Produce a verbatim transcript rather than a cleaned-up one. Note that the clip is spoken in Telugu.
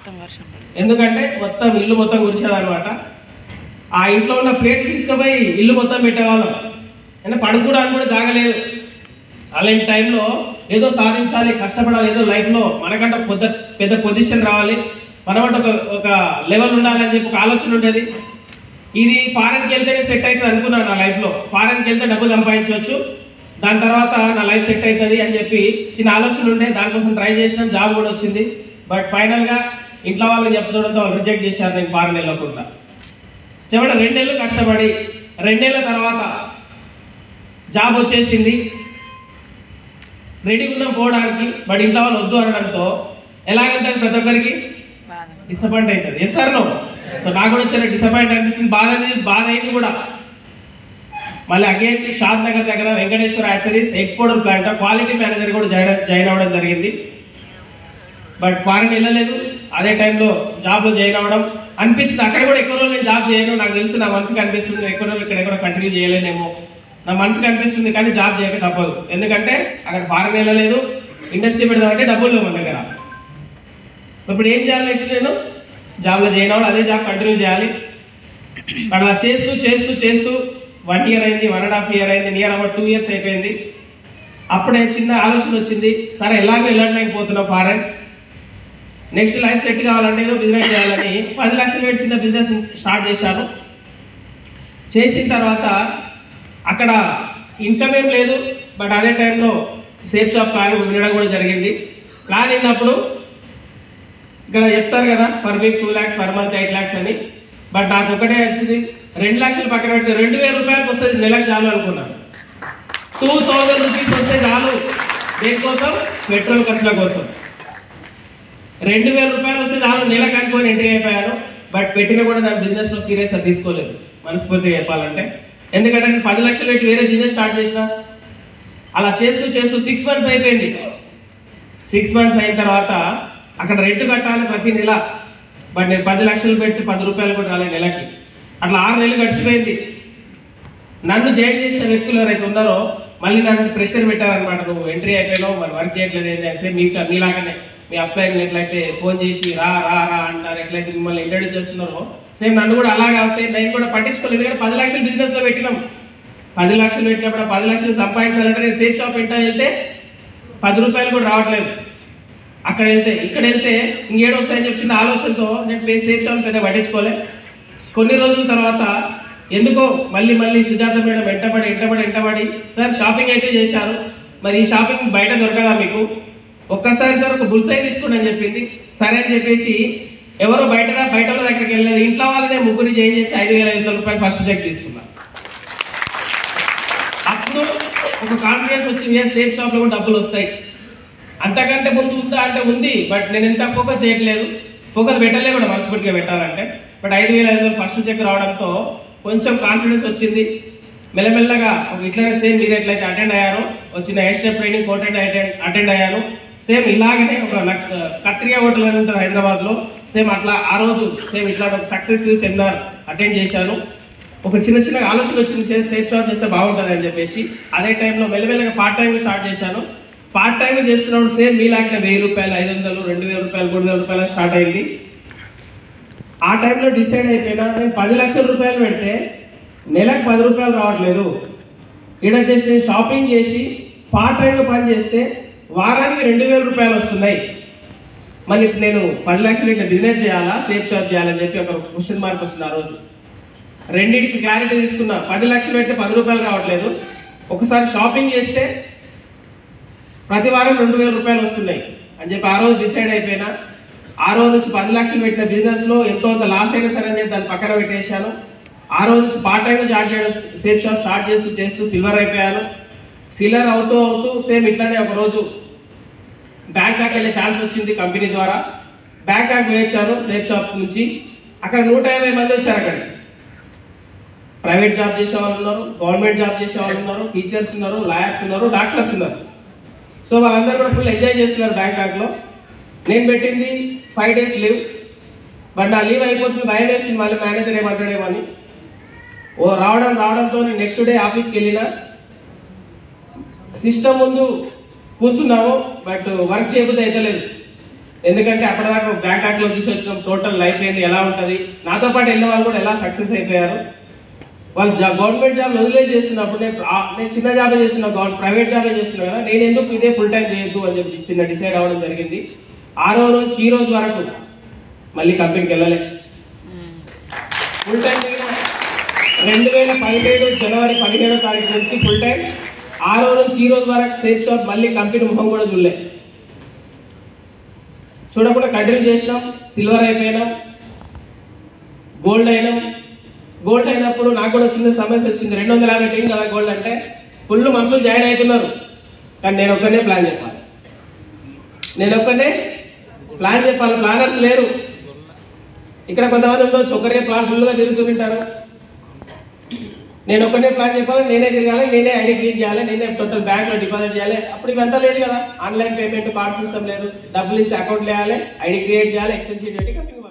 ఎందుకంటే మొత్తం ఇల్లు మొత్తం కురిసేది అనమాట. ఆ ఇంట్లో ఉన్న ప్లేట్లు తీసుకుపోయి ఇల్లు మొత్తం పెట్టేవాళ్ళం. అంటే పడుకోవడానికి కూడా జాగలేదు. అలాంటి టైంలో ఏదో సాధించాలి, కష్టపడాలి, ఏదో లైఫ్లో మనకంటే పెద్ద పెద్ద పొజిషన్ రావాలి, మనమంటే ఒక ఒక లెవెల్ ఉండాలని చెప్పి ఒక ఆలోచన ఉండేది. ఇది ఫారెన్కి వెళ్తేనే సెట్ అవుతుంది అనుకున్నాను నా లైఫ్లో. ఫారెన్కి వెళ్తే డబ్బు సంపాదించవచ్చు, దాని తర్వాత నా లైఫ్ సెట్ అవుతుంది అని చెప్పి చిన్న ఆలోచన ఉండే. దానికోసం ట్రై చేసినాం, జాబ్ కూడా వచ్చింది. బట్ ఫైనల్గా ఇంట్లో వాళ్ళని చెప్పడంతో వాళ్ళు రిజెక్ట్ చేశారు నేను ఫారెన్ వెళ్ళకుండా. చెప్పండి, రెండేళ్ళు కష్టపడి రెండేళ్ల తర్వాత జాబ్ వచ్చేసింది, రెడీగా ఉన్నాం పోవడానికి. బట్ ఇంట్లో వాళ్ళు వద్దు అనడంతో ఎలాగంటే ప్రతి ఒక్కరికి డిసప్పాయింట్ అవుతుంది. Yes sir no? సో నాకు కూడా వచ్చిన డిసప్పాయింట్ అనిపించింది, బాధ బాధ అయింది కూడా. మళ్ళీ అగైన్ షాద్ నగర్ దగ్గర Venkateswara hatcheries egg powder plant quality manager కూడా జాయిన్ జాయిన్ అవ్వడం జరిగింది. బట్ ఫారెన్ వెళ్ళలేదు. అదే టైంలో జాబ్లో జాయిన్ అవ్వడం అనిపించింది. అక్కడ కూడా ఎక్కువ రోజులు నేను జాబ్ చేయను, నాకు తెలుసు, నా మనసుకి అనిపిస్తుంది ఎక్కువ రోజులు ఇక్కడ ఎక్కడ కంటిన్యూ చేయలేనేమో నా మనసుకి అనిపిస్తుంది. కానీ జాబ్ చేయక తప్పదు, ఎందుకంటే అక్కడ ఫారెన్ వెళ్ళలేదు, ఇండస్ట్రీ పెడదామంటే డబ్బులు లేవు మన దగ్గర. ఇప్పుడు ఏం చేయాలి? నెక్స్ట్ నేను జాబ్లో జాయిన్ అవ్వాలి, అదే జాబ్ కంటిన్యూ చేయాలి. అలా చేస్తూ చేస్తూ చేస్తూ వన్ ఇయర్ అయింది, వన్ అండ్ హాఫ్ ఇయర్ అయింది, నియర్ అబౌట్ టూ ఇయర్స్ అయిపోయింది. అప్పుడే చిన్న ఆలోచన వచ్చింది, సరే ఎలాగో వెళ్ళలేకపోతున్నాం ఫారెన్, నెక్స్ట్ లైఫ్ సెట్ కావాలంటే ఏదో బిజినెస్ చేయాలని పది లక్షలు పెట్టి చిన్న బిజినెస్ స్టార్ట్ చేశాను. చేసిన తర్వాత అక్కడ ఇన్కమ్ ఏం లేదు, బట్ అదే టైంలో సేఫ్ షాప్ ప్లాన్ వినడం కూడా జరిగింది. ప్లాన్ విన్నప్పుడు ఇక్కడ చెప్తారు కదా per week two lakhs per month eight lakhs అని. బట్ నాకు ఒకటే వచ్చింది, రెండు లక్షలు పక్కన పెడితే రెండు వేల రూపాయలకు వస్తుంది నెలకు చాలు అనుకున్నాను. టూ థౌజండ్ రూపీస్ వస్తే చాలు దేనికోసం? పెట్రోల్ ఖర్చుల కోసం. రెండు వేల రూపాయలు వస్తే చాలు నెలకు అనుకొని ఎంట్రీ అయిపోయాను. బట్ పెట్టినా కూడా దాని బిజినెస్లో సీరియస్గా తీసుకోలేదు మనస్ఫూర్తిగా చెప్పాలంటే. ఎందుకంటే నేను పది లక్షలు పెట్టి వేరే బిజినెస్ స్టార్ట్ చేసిన. అలా చేస్తూ చేస్తూ సిక్స్ మంత్స్ అయిపోయింది. సిక్స్ మంత్స్ అయిన తర్వాత అక్కడ రెంట్ కట్టాలి ప్రతి నెల. బట్ నేను పది లక్షలు పెట్టి పది రూపాయలు కూడా రాలేదు నెలకి. అట్లా ఆరు నెలలు గడిచిపోయింది. నన్ను జాయిన్ చేసిన వ్యక్తులు ఎవరైతే ఉన్నారో మళ్ళీ నన్ను ప్రెషర్ పెట్టారనమాట, నువ్వు ఎంట్రీ అయిపోయినావు మరి వర్క్ చేయట్లేదు ఏంటి అంటే. మీకు మీలాగానే మీ అప్లైని ఎట్లయితే ఫోన్ చేసి రా రా రా అంటారు, ఎట్లయితే మిమ్మల్ని ఇంట్రడ్యూస్ చేస్తున్నారో సేమ్ నన్ను కూడా అలాగే అవుతాయి. నేను కూడా పట్టించుకోలేదు, ఎందుకంటే పది లక్షలు బిజినెస్లో పెట్టినాం. పది లక్షలు పెట్టినప్పుడు పది లక్షలు సంపాదించాలంటే నేను సేఫ్ షాప్ ఇంటా వెళ్తే పది రూపాయలు కూడా రావట్లేదు. అక్కడ వెళ్తే ఇక్కడ వెళ్తే ఇంకేడు వస్తాయని చెప్పిన ఆలోచనతో నేను సేఫ్ షాప్ పెద్ద పట్టించుకోలే. కొన్ని రోజుల తర్వాత ఎందుకో మళ్ళీ మళ్ళీ సుజాత మేడం వెంటబడి వెంటబడి వెంటబడి సార్ షాపింగ్ అయితే చేశారు, మరి ఈ షాపింగ్ బయట దొరకదా మీకు, ఒక్కసారి సార్ ఒక బుల్సై తీసుకోండి అని చెప్పింది. సరే అని చెప్పేసి ఎవరో బయట బయట వాళ్ళ దగ్గరికి వెళ్ళలేదు, ఇంట్లో వాళ్ళనే ముగ్గురు జాయిన్ చేసి ఐదు వేల ఐదు వందల రూపాయలు ఫస్ట్ చెక్ తీసుకున్నాను. అప్పుడు ఒక కాన్ఫిడెన్స్ వచ్చింది, సేఫ్ షాప్లో కూడా డబ్బులు వస్తాయి. అంతకంటే ముందు ఉందా అంటే ఉంది, బట్ నేను ఎంత ఫోకస్ చేయట్లేదు, ఫోకస్ పెట్టలే కూడా మనస్ఫూర్తిగా పెట్టాలంటే. బట్ ఐదు వేల ఐదు వందలు ఫస్ట్ చెక్ రావడంతో కొంచెం కాన్ఫిడెన్స్ వచ్చింది. మెల్లమెల్లగా ఇట్లనే సేమ్ మీరు ఎట్లయితే అటెండ్ అయ్యారో వచ్చిన హెయిర్ స్టెప్ ట్రైనింగ్ కోటెండ్ అటెండ్ అటెండ్ అయ్యాను. సేమ్ ఇలాగనే ఒక కత్రియా హోటల్ అని ఉంటుంది హైదరాబాద్లో, సేమ్ అట్లా ఆ రోజు సేమ్ ఇట్లా ఒక సక్సెస్ఫుల్ సెమినార్ అటెండ్ చేశాను. ఒక చిన్న చిన్న ఆలోచన వచ్చింది, సేఫ్ షాప్ చేస్తే బాగుంటుంది అని చెప్పేసి. అదే టైంలో మెల్లమెల్లగా పార్ట్ టైంగా స్టార్ట్ చేశాను. పార్ట్ టైంగా చేస్తున్నప్పుడు సేమ్ మీలాంటి వెయ్యి రూపాయలు ఐదు వందలు రెండు వేల రూపాయలు మూడు వేల రూపాయలు స్టార్ట్ అయింది. ఆ టైంలో డిసైడ్ అయిపోయినా నేను పది లక్షల రూపాయలు పెడితే నెలకు పది రూపాయలు రావట్లేదు. ఇక్కడ చేసి నేను షాపింగ్ చేసి పార్ట్ టైంగా పని చేస్తే వారానికి రెండు వేల రూపాయలు వస్తున్నాయి. మరి నేను పది లక్షలు ఇంకా బిజినెస్ చేయాలా సేఫ్ షాప్ చేయాలని చెప్పి ఒక క్వశ్చన్ మార్క్ వచ్చింది. ఆ రోజు రెండింటికి క్లారిటీ తీసుకున్నా. పది లక్షలు పెడితే పది రూపాయలు రావట్లేదు, ఒకసారి షాపింగ్ చేస్తే ప్రతి వారం రెండు వేల రూపాయలు వస్తున్నాయి అని చెప్పి ఆ రోజు డిసైడ్ అయిపోయినా. ఆ రోజు నుంచి పది లక్షలు పెట్టిన బిజినెస్లో ఎంతో అంత లాస్ అయినా సరే అని చెప్పి దాన్ని పక్కన పెట్టేశాను. ఆ రోజు నుంచి పార్ట్ టైంగా స్టార్ట్ చేయడం సేఫ్ షాప్ స్టార్ట్ చేస్తూ చేస్తూ సిల్వర్ అయిపోయాను. సిల్వర్ అవుతూ అవుతూ సేమ్ ఇట్లానే ఒకరోజు బ్యాంకాక్ వెళ్ళే ఛాన్స్ వచ్చింది కంపెనీ ద్వారా. బ్యాంకాక్ వేయించాను సేఫ్ షాప్ నుంచి. అక్కడ నూట యాభై మంది వచ్చారు. అక్కడ ప్రైవేట్ జాబ్ చేసే వాళ్ళు ఉన్నారు, గవర్నమెంట్ జాబ్ చేసే వాళ్ళు ఉన్నారు, టీచర్స్ ఉన్నారు, లాయర్స్ ఉన్నారు, డాక్టర్స్ ఉన్నారు. సో వాళ్ళందరూ కూడా ఫుల్ ఎంజాయ్ చేస్తున్నారు బ్యాంకాక్లో. నేను పెట్టింది ఫైవ్ డేస్ లీవ్, బట్ నా లీవ్ అయిపోతుంది భయం వేసింది, మళ్ళీ మేనేజర్ ఏమంటాడేమో అని. ఓ రావడం రావడంతో నేను నెక్స్ట్ డే ఆఫీస్కి వెళ్ళిన. సిస్టమ్ ముందు కూర్చున్నాము, బట్ వర్క్ చేయబుద్ధి అవుతలేదు. ఎందుకంటే అప్పటిదాకా బ్యాంకాక్లో చూసి వచ్చినాం టోటల్ లైఫ్ ఏంది ఎలా ఉంటుంది. నాతో పాటు వెళ్ళిన వాళ్ళు కూడా ఎలా సక్సెస్ అయిపోయారు. వాళ్ళు జాబ్ గవర్నమెంట్ జాబ్ వదిలేసి చేస్తున్నప్పుడు నేను నేను చిన్న జాబే చేస్తున్నా, గవర్నమెంట్ ప్రైవేట్ జాబే చేస్తున్నా కదా, నేను ఎందుకు ఇదే ఫుల్ టైం చేయొద్దు అని చెప్పి చిన్న డిసైడ్ అవ్వడం జరిగింది. ఆ రోజు నుంచి ఈ రోజు వరకు మళ్ళీ కంపెనీకి వెళ్ళలే. ఫుల్ టైం రెండు వేల పదిహేడు జనవరి పదిహేడో తారీఖు నుంచి ఫుల్ టైం. ఆ రోజు నుంచి ఈ రోజు వరకు సేఫ్ షాప్ మళ్ళీ కంపెనీ ముఖం కూడా చూడలే. చూడకుండా కంటిన్యూ చేసినాం. సిల్వర్ అయిపోయినాం, గోల్డ్ అయినాం. గోల్డ్ అయినప్పుడు నాకు కూడా చిన్న సమస్య వచ్చింది. రెండు వందల యాభై టీం కదా గోల్డ్ అంటే, ఫుల్ మనుషులు జాయిన్ అవుతున్నారు కానీ నేను ఒక్కనే ప్లాన్ చెప్పాలి. నేను ఒక్కనే ప్లాన్ చెప్పాలి, ప్లానర్స్ లేరు. ఇక్కడ కొంతమంది ఉండొచ్చు ఒకరే ప్లాన్ ఫుల్గా తిరుగుతుంటారు. నేను ఒక్కనే ప్లాన్ చెప్పాలి, నేనే తిరగాలి, నేనే ఐడి క్రియేట్ చేయాలి, నేనే టోటల్ బ్యాంక్లో డిపాజిట్ చేయాలి. అప్పుడు ఇవంతా లేదు కదా, ఆన్లైన్ పేమెంట్, కార్డ్ సిస్టమ్ లేదు. డబ్బులు ఇస్తే అకౌంట్ వేయాలి, ఐడి క్రియేట్ చేయాలి, ఎక్స్చేంజ్ పెట్టి కంపెనీ